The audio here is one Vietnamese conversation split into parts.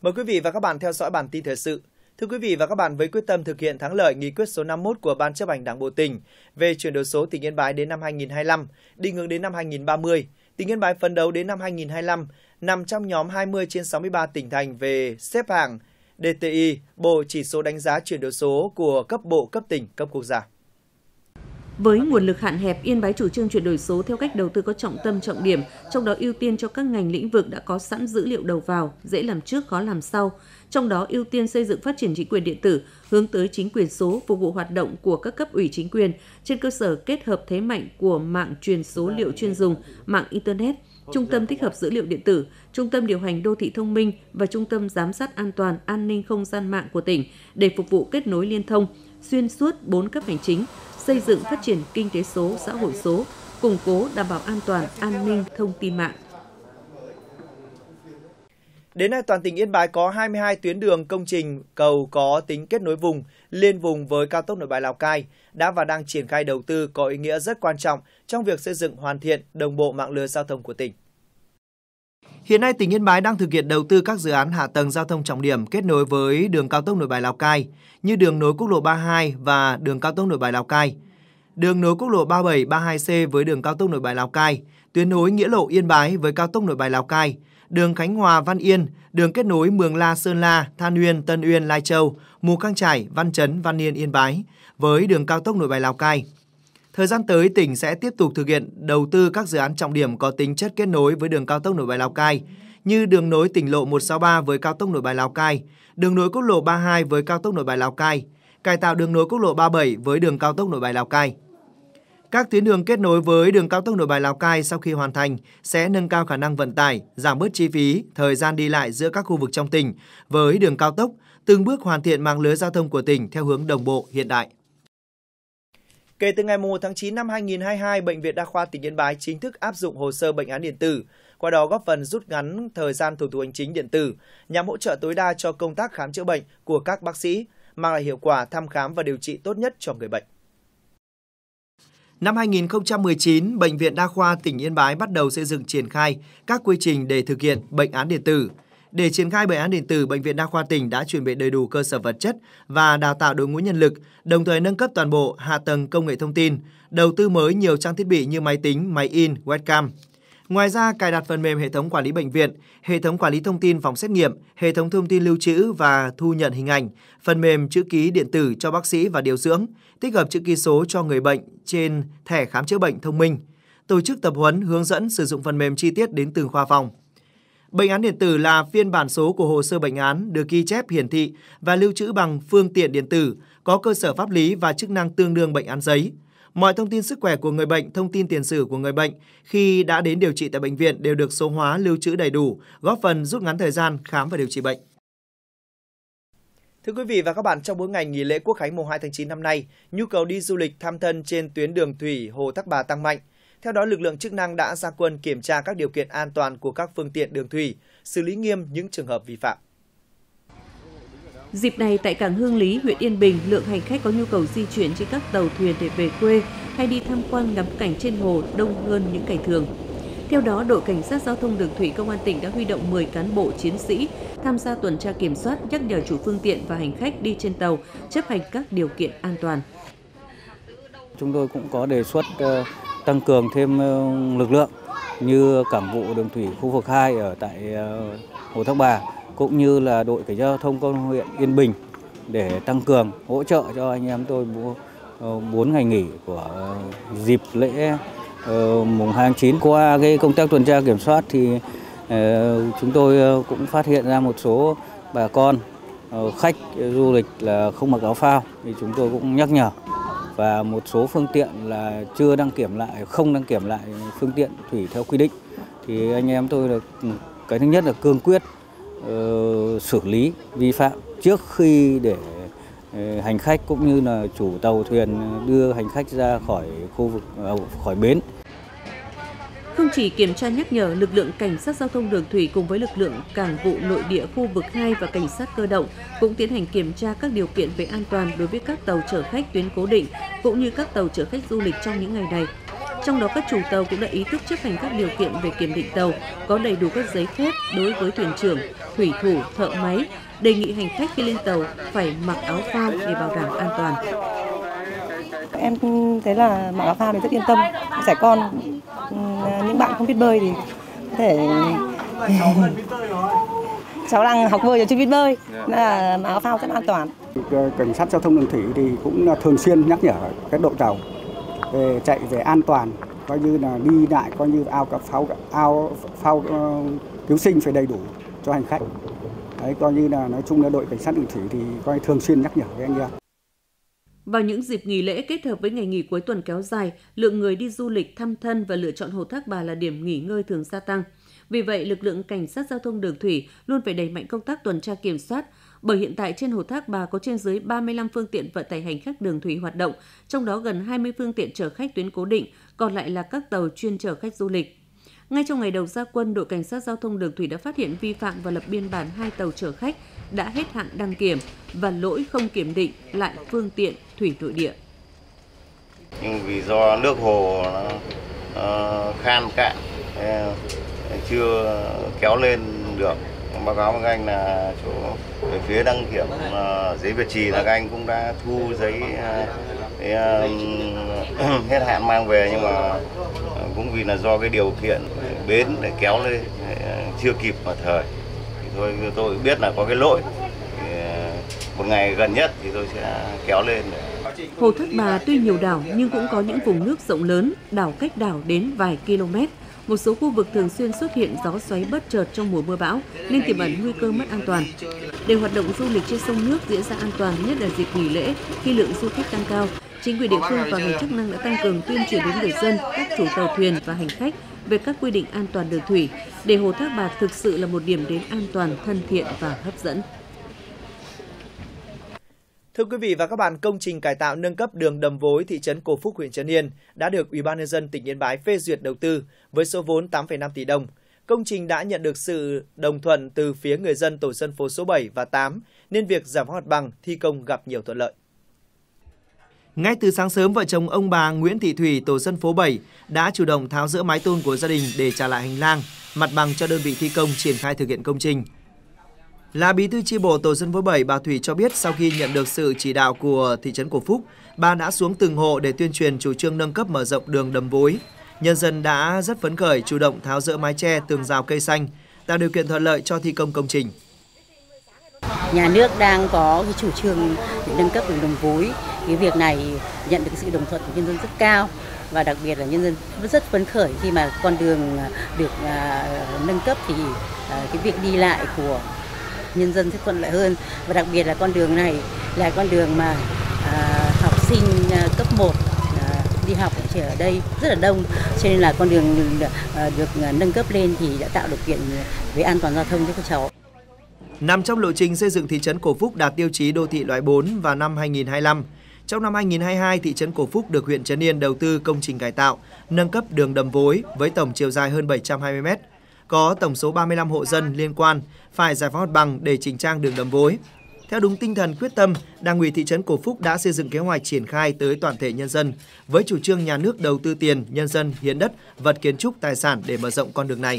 Mời quý vị và các bạn theo dõi bản tin thời sự. Thưa quý vị và các bạn, với quyết tâm thực hiện thắng lợi nghị quyết số 51 của Ban Chấp hành Đảng bộ tỉnh về chuyển đổi số tỉnh Yên Bái đến năm 2025, định hướng đến năm 2030, tỉnh Yên Bái phấn đấu đến năm 2025 nằm trong nhóm 20 trên 63 tỉnh thành về xếp hạng DTI, Bộ Chỉ số đánh giá chuyển đổi số của cấp bộ, cấp tỉnh, cấp quốc gia. Với nguồn lực hạn hẹp, Yên Bái chủ trương chuyển đổi số theo cách đầu tư có trọng tâm trọng điểm, trong đó ưu tiên cho các ngành lĩnh vực đã có sẵn dữ liệu đầu vào, dễ làm trước khó làm sau. Trong đó ưu tiên xây dựng phát triển chính quyền điện tử, hướng tới chính quyền số, phục vụ hoạt động của các cấp ủy chính quyền trên cơ sở kết hợp thế mạnh của mạng truyền số liệu chuyên dùng, mạng Internet, trung tâm tích hợp dữ liệu điện tử, trung tâm điều hành đô thị thông minh và trung tâm giám sát an toàn an ninh không gian mạng của tỉnh để phục vụ kết nối liên thông xuyên suốt 4 cấp hành chính, xây dựng phát triển kinh tế số, xã hội số, củng cố đảm bảo an toàn, an ninh thông tin mạng. Đến nay, toàn tỉnh Yên Bái có 22 tuyến đường công trình cầu có tính kết nối vùng, liên vùng với cao tốc Nội Bài Lào Cai đã và đang triển khai đầu tư có ý nghĩa rất quan trọng trong việc xây dựng hoàn thiện đồng bộ mạng lưới giao thông của tỉnh. Hiện nay, tỉnh Yên Bái đang thực hiện đầu tư các dự án hạ tầng giao thông trọng điểm kết nối với đường cao tốc Nội Bài Lào Cai như đường nối quốc lộ 32 và đường cao tốc Nội Bài Lào Cai, đường nối quốc lộ 37, 32C với đường cao tốc Nội Bài Lào Cai, tuyến nối Nghĩa Lộ Yên Bái với cao tốc Nội Bài Lào Cai, đường Khánh Hòa Văn Yên, đường kết nối Mường La Sơn La, Than Uyên Tân Uyên Lai Châu, Mù Căng Chải Văn Chấn Văn Yên Yên Bái với đường cao tốc Nội Bài Lào Cai. Thời gian tới, tỉnh sẽ tiếp tục thực hiện đầu tư các dự án trọng điểm có tính chất kết nối với đường cao tốc Nội Bài Lào Cai như đường nối tỉnh lộ 163 với cao tốc Nội Bài Lào Cai, đường nối quốc lộ 32 với cao tốc Nội Bài Lào Cai, cải tạo đường nối quốc lộ 37 với đường cao tốc Nội Bài Lào Cai. Các tuyến đường kết nối với đường cao tốc Nội Bài Lào Cai sau khi hoàn thành sẽ nâng cao khả năng vận tải, giảm bớt chi phí, thời gian đi lại giữa các khu vực trong tỉnh với đường cao tốc, từng bước hoàn thiện mạng lưới giao thông của tỉnh theo hướng đồng bộ, hiện đại. Kể từ ngày 1 tháng 9 năm 2022, Bệnh viện Đa khoa tỉnh Yên Bái chính thức áp dụng hồ sơ bệnh án điện tử, qua đó góp phần rút ngắn thời gian thủ tục hành chính điện tử nhằm hỗ trợ tối đa cho công tác khám chữa bệnh của các bác sĩ, mang lại hiệu quả thăm khám và điều trị tốt nhất cho người bệnh. Năm 2019, Bệnh viện Đa khoa tỉnh Yên Bái bắt đầu xây dựng triển khai các quy trình để thực hiện bệnh án điện tử. Để triển khai bệnh án điện tử, Bệnh viện Đa khoa tỉnh đã chuẩn bị đầy đủ cơ sở vật chất và đào tạo đội ngũ nhân lực, đồng thời nâng cấp toàn bộ hạ tầng công nghệ thông tin, đầu tư mới nhiều trang thiết bị như máy tính, máy in, webcam. Ngoài ra, cài đặt phần mềm hệ thống quản lý bệnh viện, hệ thống quản lý thông tin phòng xét nghiệm, hệ thống thông tin lưu trữ và thu nhận hình ảnh, phần mềm chữ ký điện tử cho bác sĩ và điều dưỡng, tích hợp chữ ký số cho người bệnh trên thẻ khám chữa bệnh thông minh, tổ chức tập huấn hướng dẫn sử dụng phần mềm chi tiết đến từng khoa phòng. Bệnh án điện tử là phiên bản số của hồ sơ bệnh án được ghi chép hiển thị và lưu trữ bằng phương tiện điện tử, có cơ sở pháp lý và chức năng tương đương bệnh án giấy. Mọi thông tin sức khỏe của người bệnh, thông tin tiền sử của người bệnh khi đã đến điều trị tại bệnh viện đều được số hóa lưu trữ đầy đủ, góp phần rút ngắn thời gian khám và điều trị bệnh. Thưa quý vị và các bạn, trong 4 ngày nghỉ lễ Quốc khánh mùng 2 tháng 9 năm nay, nhu cầu đi du lịch thăm thân trên tuyến đường thủy Hồ Thác Bà tăng mạnh. Theo đó, lực lượng chức năng đã ra quân kiểm tra các điều kiện an toàn của các phương tiện đường thủy, xử lý nghiêm những trường hợp vi phạm. Dịp này, tại cảng Hương Lý, huyện Yên Bình, lượng hành khách có nhu cầu di chuyển trên các tàu thuyền để về quê hay đi tham quan ngắm cảnh trên hồ đông hơn những ngày thường. Theo đó, đội cảnh sát giao thông đường thủy công an tỉnh đã huy động 10 cán bộ chiến sĩ tham gia tuần tra kiểm soát, nhắc nhở chủ phương tiện và hành khách đi trên tàu chấp hành các điều kiện an toàn. Chúng tôi cũng có đề xuất tăng cường thêm lực lượng như cảng vụ đường thủy khu vực 2 ở tại Hồ Thác Bà, cũng như là đội cảnh sát giao thông công an huyện Yên Bình để tăng cường hỗ trợ cho anh em tôi 4 ngày nghỉ của dịp lễ mùng 2 tháng 9. Qua cái công tác tuần tra kiểm soát thì chúng tôi cũng phát hiện ra một số bà con khách du lịch là không mặc áo phao, thì chúng tôi cũng nhắc nhở. Và một số phương tiện là chưa đăng kiểm lại, không đăng kiểm lại phương tiện thủy theo quy định, thì anh em tôi là cái thứ nhất là cương quyết xử lý vi phạm trước khi để hành khách cũng như là chủ tàu thuyền đưa hành khách ra khỏi khu vực khỏi bến. Không chỉ kiểm tra nhắc nhở, lực lượng cảnh sát giao thông đường thủy cùng với lực lượng cảng vụ nội địa khu vực 2 và cảnh sát cơ động cũng tiến hành kiểm tra các điều kiện về an toàn đối với các tàu chở khách tuyến cố định cũng như các tàu chở khách du lịch trong những ngày này. Trong đó các chủ tàu cũng đã ý thức chấp hành các điều kiện về kiểm định tàu, có đầy đủ các giấy phép đối với thuyền trưởng, thủy thủ, thợ máy, đề nghị hành khách khi lên tàu phải mặc áo phao để bảo đảm an toàn. Em thấy là mặc áo phao thì rất yên tâm. Trẻ con, những bạn không biết bơi thì có thể cháu đang học bơi rồi chưa biết bơi, nên là mặc áo phao rất an toàn. Cảnh sát giao thông đường thủy thì cũng thường xuyên nhắc nhở các đội tàu về chạy về an toàn, coi như là đi lại coi như phao cứu sinh phải đầy đủ cho hành khách. Đấy, coi như là nói chung là đội cảnh sát đường thủy thì coi thường xuyên nhắc nhở với anh em. Vào những dịp nghỉ lễ kết hợp với ngày nghỉ cuối tuần kéo dài, lượng người đi du lịch thăm thân và lựa chọn Hồ Thác Bà là điểm nghỉ ngơi thường gia tăng. Vì vậy, lực lượng cảnh sát giao thông đường thủy luôn phải đẩy mạnh công tác tuần tra kiểm soát, bởi hiện tại trên Hồ Thác Bà có trên dưới 35 phương tiện vận tải hành khách đường thủy hoạt động, trong đó gần 20 phương tiện chở khách tuyến cố định, còn lại là các tàu chuyên chở khách du lịch. Ngay trong ngày đầu ra quân, đội cảnh sát giao thông đường thủy đã phát hiện vi phạm và lập biên bản 2 tàu chở khách đã hết hạn đăng kiểm và lỗi không kiểm định lại phương tiện thủy nội địa. Nhưng vì do nước hồ nó khan cạn, chưa kéo lên được. Báo cáo với các anh là chỗ về phía đăng kiểm giấy Việt Trì là các anh cũng đã thu giấy hết hạn mang về, nhưng mà cũng vì là do cái điều kiện bến để kéo lên chưa kịp mà thời thì thôi tôi biết là có cái lỗi, thì một ngày gần nhất thì tôi sẽ kéo lên. Hồ Thác Bà tuy nhiều đảo nhưng cũng có những vùng nước rộng lớn, đảo cách đảo đến vài km. Một số khu vực thường xuyên xuất hiện gió xoáy bất chợt trong mùa mưa bão nên tiềm ẩn nguy cơ mất an toàn. Để hoạt động du lịch trên sông nước diễn ra an toàn, nhất là dịp nghỉ lễ khi lượng du khách tăng cao, chính quyền địa phương và ngành chức năng đã tăng cường tuyên truyền đến người dân, các chủ tàu thuyền và hành khách về các quy định an toàn đường thủy để Hồ Thác Bà thực sự là một điểm đến an toàn, thân thiện và hấp dẫn. Thưa quý vị và các bạn, công trình cải tạo nâng cấp đường Đầm Vối, thị trấn Cổ Phúc, huyện Trấn Yên đã được Ủy ban nhân dân tỉnh Yên Bái phê duyệt đầu tư với số vốn 8,5 tỷ đồng. Công trình đã nhận được sự đồng thuận từ phía người dân tổ dân phố số 7 và 8 nên việc giải phóng mặt bằng thi công gặp nhiều thuận lợi. Ngay từ sáng sớm, vợ chồng ông bà Nguyễn Thị Thủy, tổ dân phố 7 đã chủ động tháo dỡ mái tôn của gia đình để trả lại hành lang, mặt bằng cho đơn vị thi công triển khai thực hiện công trình. Là bí thư chi bộ tổ dân phố 7, bà Thủy cho biết sau khi nhận được sự chỉ đạo của thị trấn Cổ Phúc, bà đã xuống từng hộ để tuyên truyền chủ trương nâng cấp mở rộng đường Đầm Vối. Nhân dân đã rất phấn khởi, chủ động tháo dỡ mái che, tường rào cây xanh, tạo điều kiện thuận lợi cho thi công công trình. Nhà nước đang có cái chủ trương để nâng cấp đường Đầm Vối. Cái việc này nhận được sự đồng thuận của nhân dân rất cao và đặc biệt là nhân dân rất phấn khởi khi mà con đường được nâng cấp thì cái việc đi lại của nhân dân sẽ thuận lợi hơn, và đặc biệt là con đường này là con đường mà học sinh cấp 1 đi học chỉ ở đây rất là đông, cho nên là con đường được nâng cấp lên thì đã tạo điều kiện về an toàn giao thông cho các cháu. Nằm trong lộ trình xây dựng thị trấn Cổ Phúc đạt tiêu chí đô thị loại 4 vào năm 2025. Trong năm 2022, thị trấn Cổ Phúc được huyện Trấn Yên đầu tư công trình cải tạo, nâng cấp đường Đầm Vối với tổng chiều dài hơn 720 m. Có tổng số 35 hộ dân liên quan phải giải phóng mặt bằng để chỉnh trang đường Đầm Vối. Theo đúng tinh thần quyết tâm, Đảng ủy thị trấn Cổ Phúc đã xây dựng kế hoạch triển khai tới toàn thể nhân dân với chủ trương nhà nước đầu tư tiền, nhân dân hiến đất, vật kiến trúc, tài sản để mở rộng con đường này.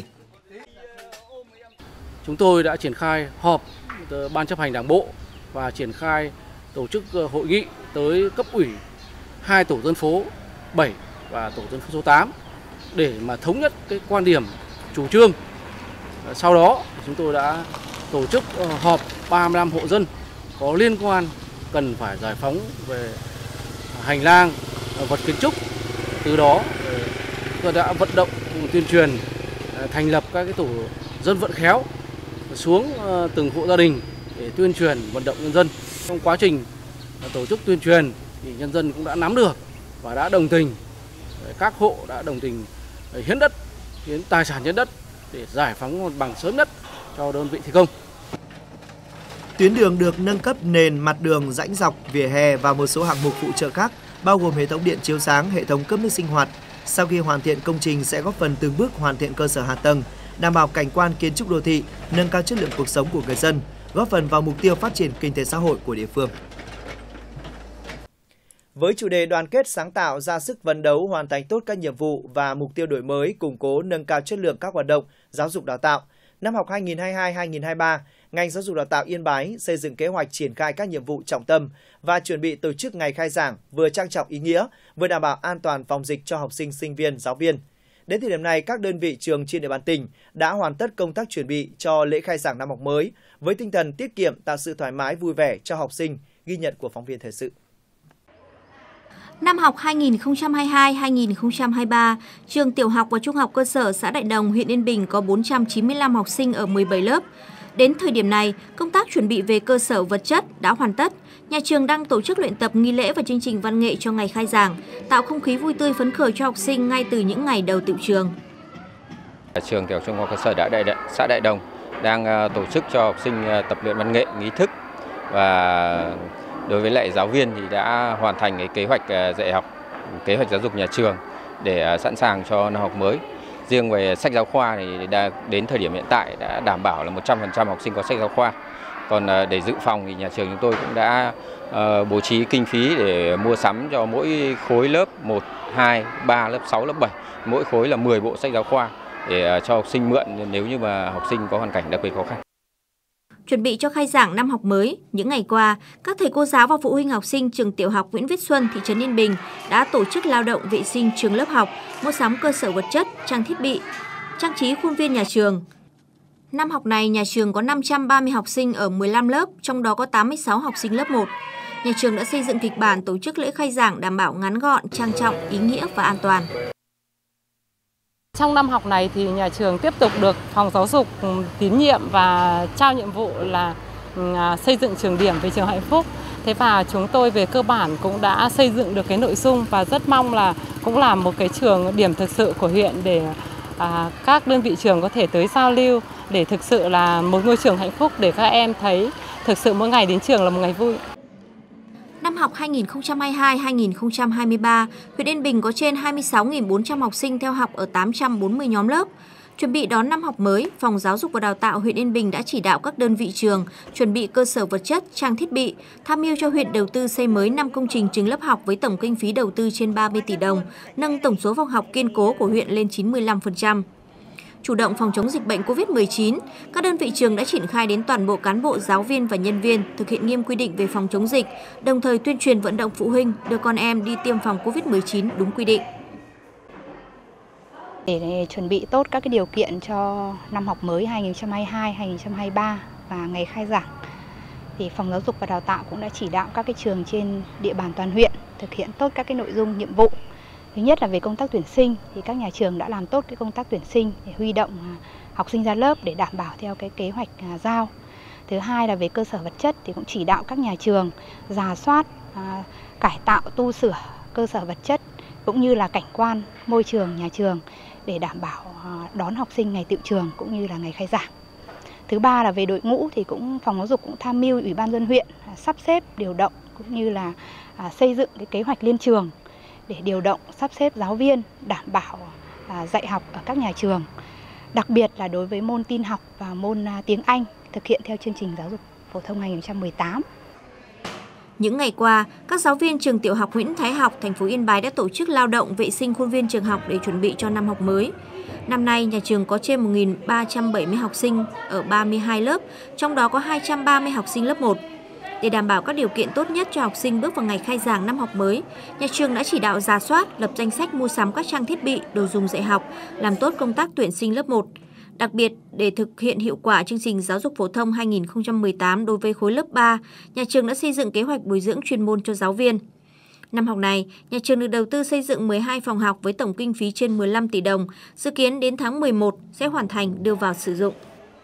Chúng tôi đã triển khai họp Ban chấp hành Đảng bộ và triển khai tổ chức hội nghị tới cấp ủy 2 tổ dân phố 7 và tổ dân phố số 8 để mà thống nhất cái quan điểm, chủ trương. Sau đó chúng tôi đã tổ chức họp 35 hộ dân có liên quan cần phải giải phóng về hành lang, vật kiến trúc. Từ đó tôi đã vận động tuyên truyền thành lập các cái tổ dân vận khéo xuống từng hộ gia đình để tuyên truyền vận động nhân dân. Trong quá trình tổ chức tuyên truyền thì nhân dân cũng đã nắm được và đã đồng tình, các hộ đã đồng tình hiến đất, hiến tài sản hiến đất để giải phóng mặt bằng sớm nhất cho đơn vị thi công. Tuyến đường được nâng cấp nền, mặt đường, rãnh dọc, vỉa hè và một số hạng mục phụ trợ khác, bao gồm hệ thống điện chiếu sáng, hệ thống cấp nước sinh hoạt. Sau khi hoàn thiện, công trình sẽ góp phần từng bước hoàn thiện cơ sở hạ tầng, đảm bảo cảnh quan kiến trúc đô thị, nâng cao chất lượng cuộc sống của người dân, góp phần vào mục tiêu phát triển kinh tế xã hội của địa phương. Với chủ đề đoàn kết sáng tạo, ra sức phấn đấu hoàn thành tốt các nhiệm vụ và mục tiêu đổi mới, củng cố nâng cao chất lượng các hoạt động giáo dục đào tạo. Năm học 2022-2023, ngành giáo dục đào tạo Yên Bái xây dựng kế hoạch triển khai các nhiệm vụ trọng tâm và chuẩn bị tổ chức ngày khai giảng vừa trang trọng ý nghĩa, vừa đảm bảo an toàn phòng dịch cho học sinh, sinh viên, giáo viên. Đến thời điểm này, các đơn vị trường trên địa bàn tỉnh đã hoàn tất công tác chuẩn bị cho lễ khai giảng năm học mới với tinh thần tiết kiệm, tạo sự thoải mái vui vẻ cho học sinh, ghi nhận của phóng viên thời sự. Năm học 2022-2023, trường tiểu học và trung học cơ sở xã Đại Đồng, huyện Yên Bình có 495 học sinh ở 17 lớp. Đến thời điểm này, công tác chuẩn bị về cơ sở vật chất đã hoàn tất. Nhà trường đang tổ chức luyện tập nghi lễ và chương trình văn nghệ cho ngày khai giảng, tạo không khí vui tươi phấn khởi cho học sinh ngay từ những ngày đầu tựu trường. Trường tiểu trung học cơ sở xã Đại Đồng đang tổ chức cho học sinh tập luyện văn nghệ, nghi thức, và đối với lại giáo viên thì đã hoàn thành cái kế hoạch dạy học, kế hoạch giáo dục nhà trường để sẵn sàng cho năm học mới. Riêng về sách giáo khoa thì đến thời điểm hiện tại đã đảm bảo là 100% học sinh có sách giáo khoa. Còn để dự phòng thì nhà trường chúng tôi cũng đã bố trí kinh phí để mua sắm cho mỗi khối lớp 1, 2, 3, lớp 6, lớp 7, mỗi khối là 10 bộ sách giáo khoa để cho học sinh mượn nếu như mà học sinh có hoàn cảnh đặc biệt khó khăn. Chuẩn bị cho khai giảng năm học mới, những ngày qua, các thầy cô giáo và phụ huynh học sinh trường tiểu học Nguyễn Viết Xuân, thị trấn Yên Bình đã tổ chức lao động vệ sinh trường lớp học, mua sắm cơ sở vật chất, trang thiết bị, trang trí khuôn viên nhà trường. Năm học này, nhà trường có 530 học sinh ở 15 lớp, trong đó có 86 học sinh lớp 1. Nhà trường đã xây dựng kịch bản tổ chức lễ khai giảng đảm bảo ngắn gọn, trang trọng, ý nghĩa và an toàn. Trong năm học này thì nhà trường tiếp tục được phòng giáo dục tín nhiệm và trao nhiệm vụ là xây dựng trường điểm về trường Hạnh Phúc. Thế và chúng tôi về cơ bản cũng đã xây dựng được cái nội dung và rất mong là cũng là một cái trường điểm thực sự của huyện để các đơn vị trường có thể tới giao lưu, để thực sự là một ngôi trường hạnh phúc để các em thấy thực sự mỗi ngày đến trường là một ngày vui. Năm học 2022-2023, huyện Yên Bình có trên 26.400 học sinh theo học ở 840 nhóm lớp. Chuẩn bị đón năm học mới, Phòng Giáo dục và Đào tạo huyện Yên Bình đã chỉ đạo các đơn vị trường chuẩn bị cơ sở vật chất, trang thiết bị, tham mưu cho huyện đầu tư xây mới 5 công trình trường lớp học với tổng kinh phí đầu tư trên 30 tỷ đồng, nâng tổng số phòng học kiên cố của huyện lên 95%. Chủ động phòng chống dịch bệnh COVID-19, các đơn vị trường đã triển khai đến toàn bộ cán bộ, giáo viên và nhân viên thực hiện nghiêm quy định về phòng chống dịch, đồng thời tuyên truyền vận động phụ huynh đưa con em đi tiêm phòng COVID-19 đúng quy định. Để chuẩn bị tốt các điều kiện cho năm học mới 2022-2023 và ngày khai giảng, thì Phòng Giáo dục và Đào tạo cũng đã chỉ đạo các trường trên địa bàn toàn huyện thực hiện tốt các nội dung nhiệm vụ. Thứ nhất là về công tác tuyển sinh thì các nhà trường đã làm tốt công tác tuyển sinh để huy động học sinh ra lớp để đảm bảo theo kế hoạch giao. Thứ hai là về cơ sở vật chất thì cũng chỉ đạo các nhà trường rà soát, cải tạo, tu sửa cơ sở vật chất cũng như là cảnh quan môi trường nhà trường để đảm bảo đón học sinh ngày tựu trường cũng như là ngày khai giảng. Thứ ba là về đội ngũ thì Phòng Giáo dục cũng tham mưu Ủy ban nhân dân huyện sắp xếp điều động cũng như là xây dựng kế hoạch liên trường để điều động sắp xếp giáo viên đảm bảo dạy học ở các nhà trường. Đặc biệt là đối với môn tin học và môn tiếng Anh thực hiện theo chương trình giáo dục phổ thông 2018. Những ngày qua, các giáo viên trường tiểu học Nguyễn Thái Học, thành phố Yên Bái đã tổ chức lao động vệ sinh khuôn viên trường học để chuẩn bị cho năm học mới. Năm nay, nhà trường có trên 1.370 học sinh ở 32 lớp, trong đó có 230 học sinh lớp 1. Để đảm bảo các điều kiện tốt nhất cho học sinh bước vào ngày khai giảng năm học mới, nhà trường đã chỉ đạo rà soát, lập danh sách mua sắm các trang thiết bị, đồ dùng dạy học, làm tốt công tác tuyển sinh lớp 1. Đặc biệt, để thực hiện hiệu quả chương trình giáo dục phổ thông 2018 đối với khối lớp 3, nhà trường đã xây dựng kế hoạch bồi dưỡng chuyên môn cho giáo viên. Năm học này, nhà trường được đầu tư xây dựng 12 phòng học với tổng kinh phí trên 15 tỷ đồng, dự kiến đến tháng 11 sẽ hoàn thành đưa vào sử dụng.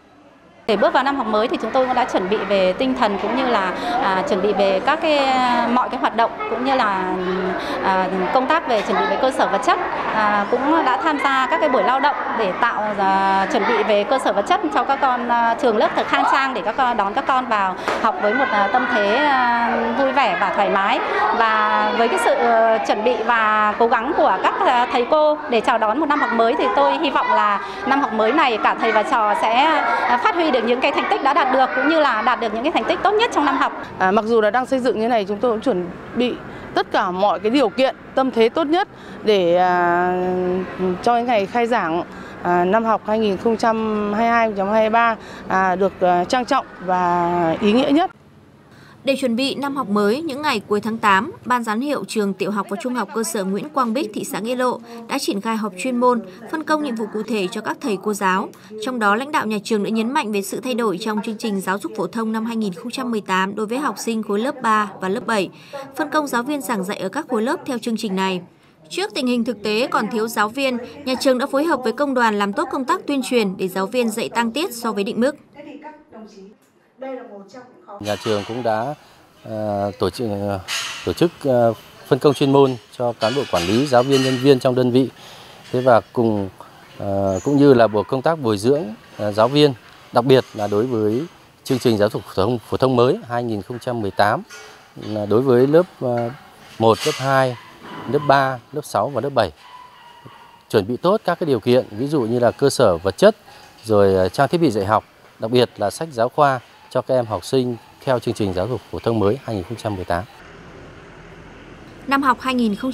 Để bước vào năm học mới thì chúng tôi cũng đã chuẩn bị về tinh thần cũng như là chuẩn bị về các mọi hoạt động cũng như là công tác về chuẩn bị về cơ sở vật chất, cũng đã tham gia các buổi lao động để tạo chuẩn bị về cơ sở vật chất cho các con, trường lớp thật khang trang để đón các con vào học với một tâm thế vui vẻ và thoải mái, và với sự chuẩn bị và cố gắng của các thầy cô để chào đón một năm học mới thì tôi hy vọng là năm học mới này cả thầy và trò sẽ phát huy được những thành tích đã đạt được cũng như là đạt được những thành tích tốt nhất trong năm học. Mặc dù là đang xây dựng như này, chúng tôi cũng chuẩn bị tất cả mọi cái điều kiện, tâm thế tốt nhất để cho cái ngày khai giảng năm học 2022-2023 được trang trọng và ý nghĩa nhất. Để chuẩn bị năm học mới những ngày cuối tháng 8, Ban giám hiệu trường Tiểu học và Trung học cơ sở Nguyễn Quang Bích, thị xã Nghĩa Lộ đã triển khai họp chuyên môn, phân công nhiệm vụ cụ thể cho các thầy cô giáo. Trong đó, lãnh đạo nhà trường đã nhấn mạnh về sự thay đổi trong chương trình giáo dục phổ thông năm 2018 đối với học sinh khối lớp 3 và lớp 7, phân công giáo viên giảng dạy ở các khối lớp theo chương trình này. Trước tình hình thực tế còn thiếu giáo viên, nhà trường đã phối hợp với công đoàn làm tốt công tác tuyên truyền để giáo viên dạy tăng tiết so với định mức. Nhà trường cũng đã tổ chức phân công chuyên môn cho cán bộ quản lý, giáo viên, nhân viên trong đơn vị. Thế và cũng như là bộ công tác bồi dưỡng giáo viên, đặc biệt là đối với chương trình giáo dục phổ thông mới 2018 đối với lớp 1, lớp 2, lớp 3, lớp 6 và lớp 7. Chuẩn bị tốt các cái điều kiện, ví dụ như là cơ sở vật chất, rồi trang thiết bị dạy học, đặc biệt là sách giáo khoa cho các em học sinh theo chương trình giáo dục phổ thông mới 2018. Năm học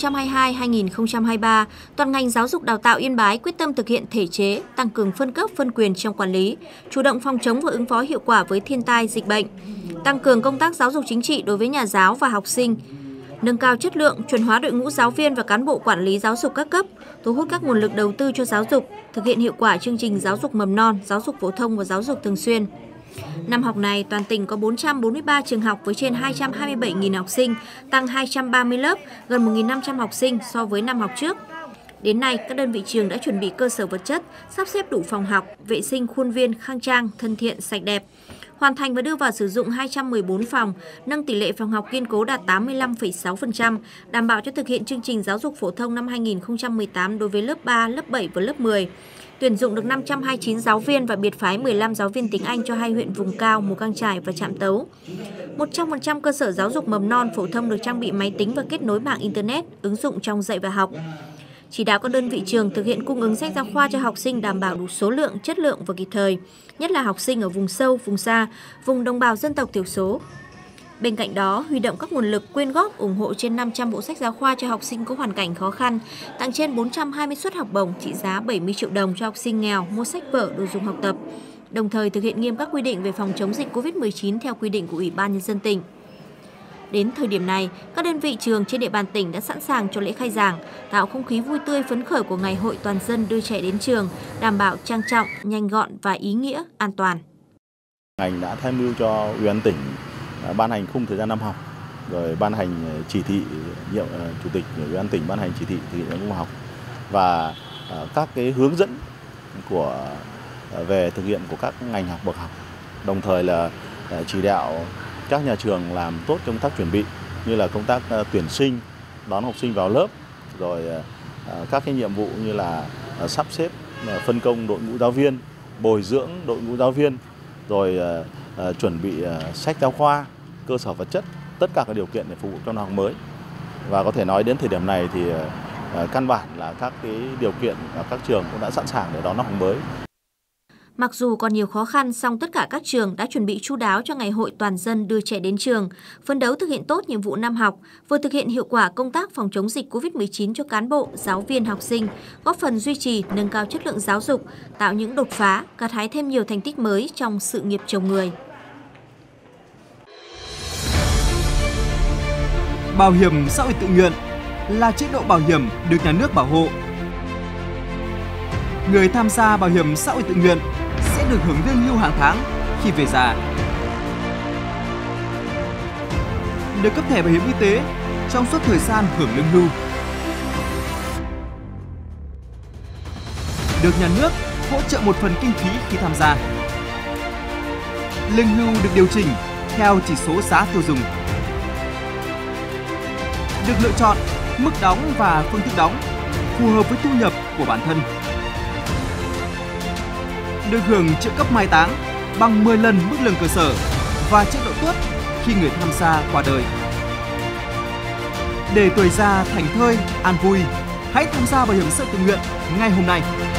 2022-2023, toàn ngành giáo dục đào tạo Yên Bái quyết tâm thực hiện thể chế, tăng cường phân cấp phân quyền trong quản lý, chủ động phòng chống và ứng phó hiệu quả với thiên tai, dịch bệnh, tăng cường công tác giáo dục chính trị đối với nhà giáo và học sinh, nâng cao chất lượng, chuẩn hóa đội ngũ giáo viên và cán bộ quản lý giáo dục các cấp, thu hút các nguồn lực đầu tư cho giáo dục, thực hiện hiệu quả chương trình giáo dục mầm non, giáo dục phổ thông và giáo dục thường xuyên. Năm học này, toàn tỉnh có 443 trường học với trên 227.000 học sinh, tăng 230 lớp, gần 1.500 học sinh so với năm học trước. Đến nay, các đơn vị trường đã chuẩn bị cơ sở vật chất, sắp xếp đủ phòng học, vệ sinh khuôn viên khang trang, thân thiện, sạch đẹp. Hoàn thành và đưa vào sử dụng 214 phòng, nâng tỷ lệ phòng học kiên cố đạt 85,6%, đảm bảo cho thực hiện chương trình giáo dục phổ thông năm 2018 đối với lớp 3, lớp 7 và lớp 10. Tuyển dụng được 529 giáo viên và biệt phái 15 giáo viên tiếng Anh cho 2 huyện vùng cao, Mù Cang Chải và Trạm Tấu. 100% cơ sở giáo dục mầm non phổ thông được trang bị máy tính và kết nối mạng Internet, ứng dụng trong dạy và học. Chỉ đạo các đơn vị trường thực hiện cung ứng sách giáo khoa cho học sinh đảm bảo đủ số lượng, chất lượng và kịp thời, nhất là học sinh ở vùng sâu, vùng xa, vùng đồng bào dân tộc thiểu số. Bên cạnh đó, huy động các nguồn lực quyên góp ủng hộ trên 500 bộ sách giáo khoa cho học sinh có hoàn cảnh khó khăn, tặng trên 420 suất học bổng trị giá 70 triệu đồng cho học sinh nghèo mua sách vở, đồ dùng học tập, đồng thời thực hiện nghiêm các quy định về phòng chống dịch COVID-19 theo quy định của Ủy ban Nhân dân tỉnh. Đến thời điểm này, các đơn vị trường trên địa bàn tỉnh đã sẵn sàng cho lễ khai giảng, tạo không khí vui tươi phấn khởi của Ngày hội toàn dân đưa trẻ đến trường, đảm bảo trang trọng, nhanh gọn và ý nghĩa, an toàn. Ngành đã tham mưu cho Ủy ban tỉnh ban hành khung thời gian năm học, rồi ban hành chỉ thị, Chủ tịch Ủy ban tỉnh ban hành chỉ thị thực hiện năm học và các cái hướng dẫn về thực hiện của các ngành học bậc học, đồng thời là chỉ đạo các nhà trường làm tốt công tác chuẩn bị như là công tác tuyển sinh, đón học sinh vào lớp, rồi các cái nhiệm vụ như là sắp xếp phân công đội ngũ giáo viên, bồi dưỡng đội ngũ giáo viên, rồi chuẩn bị sách giáo khoa, cơ sở vật chất, tất cả các điều kiện để phục vụ cho năm học mới. Và có thể nói đến thời điểm này thì căn bản là các cái điều kiện và các trường cũng đã sẵn sàng để đón năm học mới. Mặc dù còn nhiều khó khăn, song tất cả các trường đã chuẩn bị chu đáo cho Ngày hội toàn dân đưa trẻ đến trường, phấn đấu thực hiện tốt nhiệm vụ năm học, vừa thực hiện hiệu quả công tác phòng chống dịch COVID-19 cho cán bộ, giáo viên, học sinh, góp phần duy trì, nâng cao chất lượng giáo dục, tạo những đột phá, gặt hái thêm nhiều thành tích mới trong sự nghiệp trồng người. Bảo hiểm xã hội tự nguyện là chế độ bảo hiểm được nhà nước bảo hộ. Người tham gia bảo hiểm xã hội tự nguyện sẽ được hưởng lương hưu hàng tháng khi về già. Được cấp thẻ bảo hiểm y tế trong suốt thời gian hưởng lương hưu. Được nhà nước hỗ trợ một phần kinh phí khi tham gia. Lương hưu được điều chỉnh theo chỉ số giá tiêu dùng. Được lựa chọn mức đóng và phương thức đóng phù hợp với thu nhập của bản thân. Được hưởng trợ cấp mai táng bằng 10 lần mức lương cơ sở và chế độ tuất khi người tham gia qua đời. Để tuổi già thảnh thơi, an vui, hãy tham gia bảo hiểm xã hội tự nguyện ngay hôm nay.